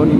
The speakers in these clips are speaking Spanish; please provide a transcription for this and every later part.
Tony.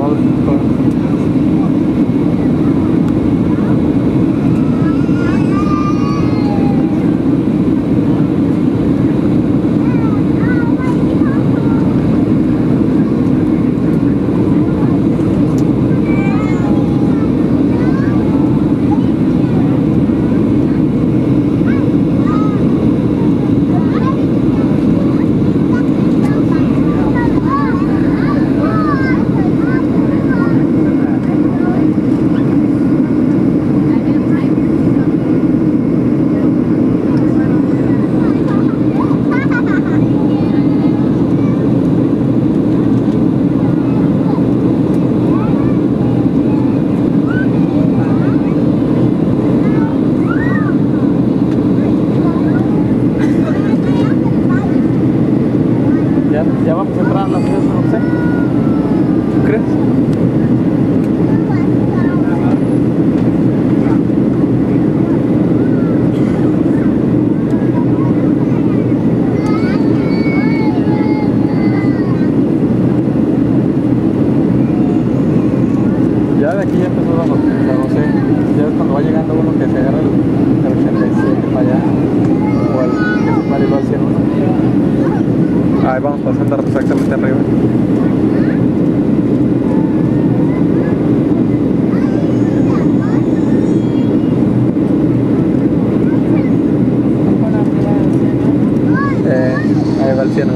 Ya vamos a entrar a la ciudad de San José. ¿Tú crees? Ya de aquí ya empezó San José. Ya es cuando va llegando uno que se agarra el 87 para allá. O el que se para al 101. Ahí vamos pasando exactamente arriba. Ahí va el cielo.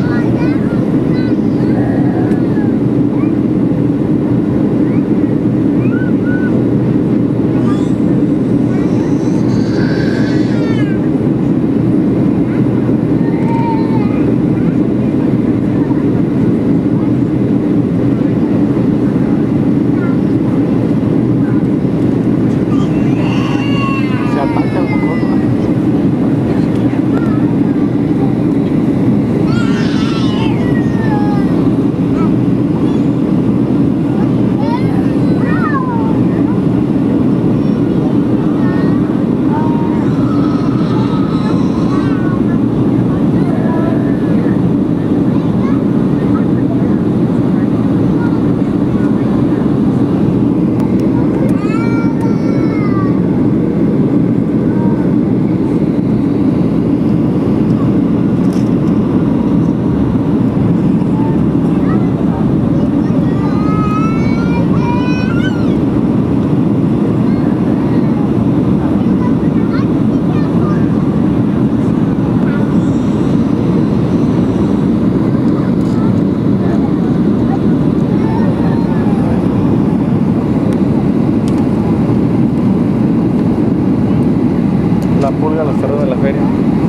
La pulga, los cerdos de la feria.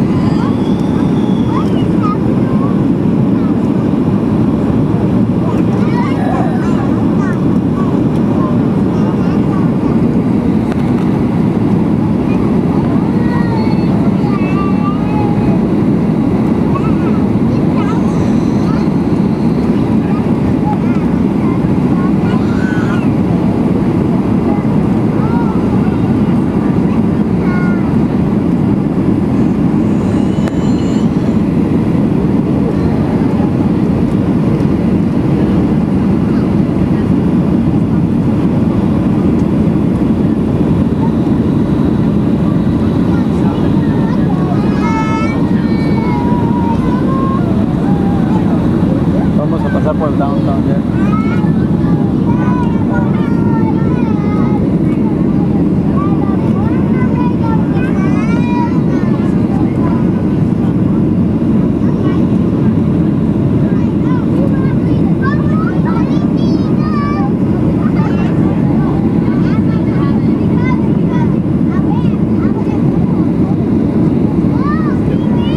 Por el downtown ya.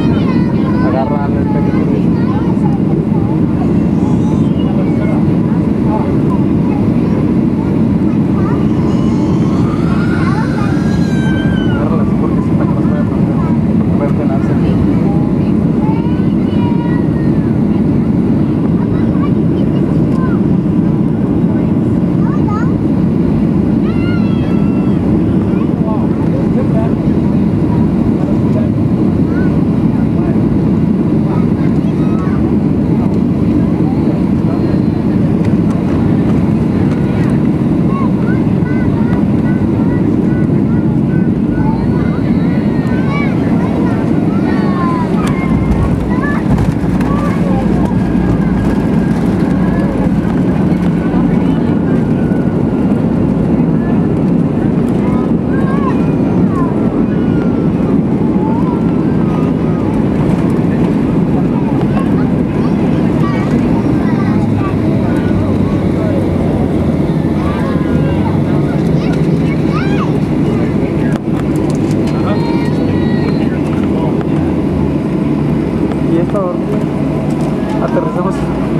Agarran el pequeño.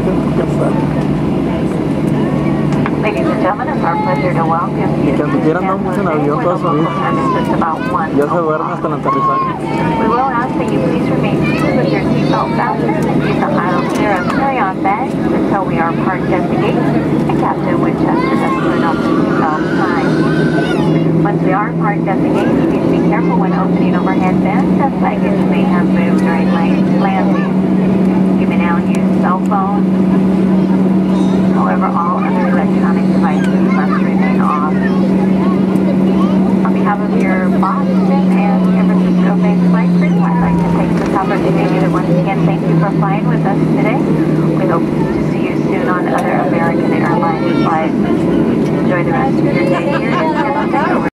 Ladies and gentlemen, it's our pleasure to welcome you. Y que anduviera andando mucho en avión toda su vida. Ya se duerme hasta el aterrizaje. We will ask that you please remain seated with your seatbelt fastened and keep the aisle clear of carry-on bags until we are parked at the gate and Captain Winchester has turned off the seatbelt sign. Once we are parked at the gate, please be careful when opening overhead bins as baggage may have moved during landing. You may now use cell phones. However, all other electronic devices must remain off. On behalf of your Boston and San Francisco based flight crew, I'd like to take this opportunity to once again thank you for flying with us today. We hope to see you soon on other American Airlines flights. Enjoy the rest of your day here in San Francisco.